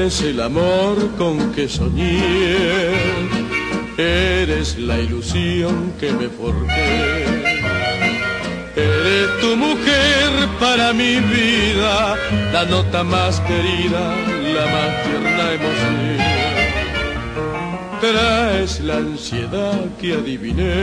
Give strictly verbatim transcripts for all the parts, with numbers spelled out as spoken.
eres el amor con que soñé, eres la ilusión que me forjé. Eres tu mujer para mi vida, la nota más querida, la más tierna emoción. Traes la ansiedad que adiviné,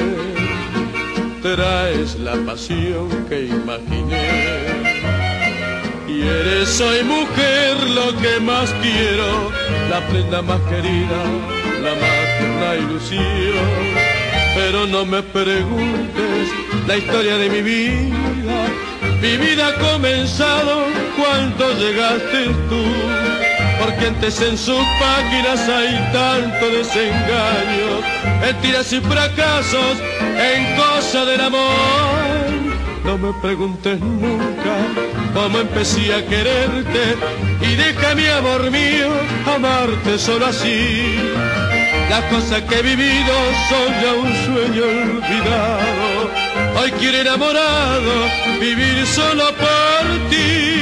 traes la pasión que imaginé. Y eres hoy mujer lo que más quiero, la prenda más querida, la más tierna ilusión. Pero no me preguntes la historia de mi vida, mi vida ha comenzado cuando llegaste tú. Porque antes en sus páginas hay tanto desengaño, mentiras y fracasos en cosa del amor. No me preguntes nunca cómo empecé a quererte, y deja mi amor mío amarte solo así. Las cosas que he vivido son ya un sueño olvidado, hoy quiero enamorado vivir solo por ti.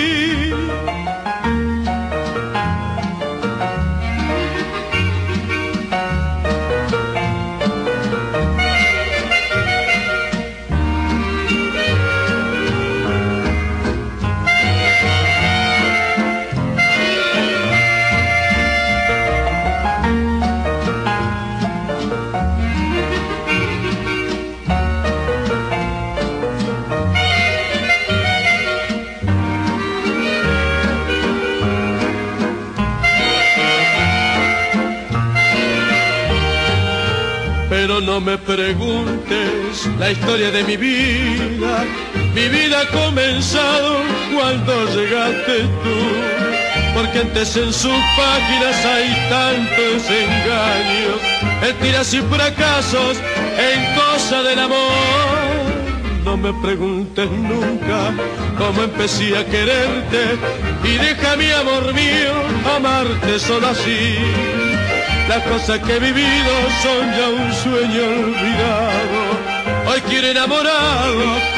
Pero no me preguntes la historia de mi vida, mi vida ha comenzado cuando llegaste tú. Porque antes en sus páginas hay tantos engaños, mentiras y fracasos en cosa del amor. No me preguntes nunca cómo empecé a quererte, y deja mi amor mío amarte solo así. Las cosas que he vivido son ya un sueño olvidado, hoy quiero enamorado